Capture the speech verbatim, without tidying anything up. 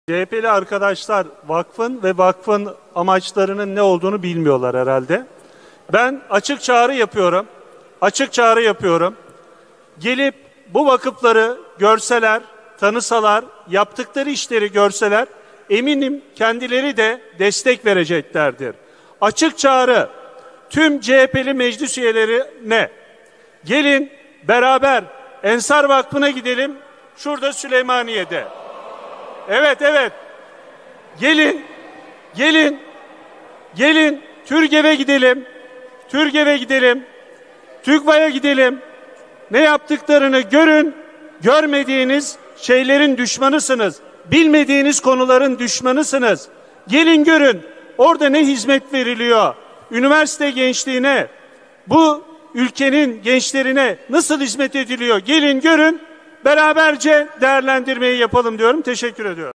C H P'li arkadaşlar vakfın ve vakfın amaçlarının ne olduğunu bilmiyorlar herhalde. Ben açık çağrı yapıyorum. Açık çağrı yapıyorum. Gelip bu vakıfları görseler, tanısalar, yaptıkları işleri görseler, eminim kendileri de destek vereceklerdir. Açık çağrı tüm C H P'li meclis üyelerine, gelin beraber Ensar Vakfı'na gidelim. Şurada Süleymaniye'de. Evet, evet. Gelin, gelin, gelin. TÜRGEV'e gidelim. TÜRGEV'e gidelim. TÜGVA'ya gidelim. Ne yaptıklarını görün. Görmediğiniz şeylerin düşmanısınız. Bilmediğiniz konuların düşmanısınız. Gelin görün. Orada ne hizmet veriliyor? Üniversite gençliğine, bu ülkenin gençlerine nasıl hizmet ediliyor? Gelin görün. Beraberce değerlendirmeyi yapalım diyorum. Teşekkür ediyorum.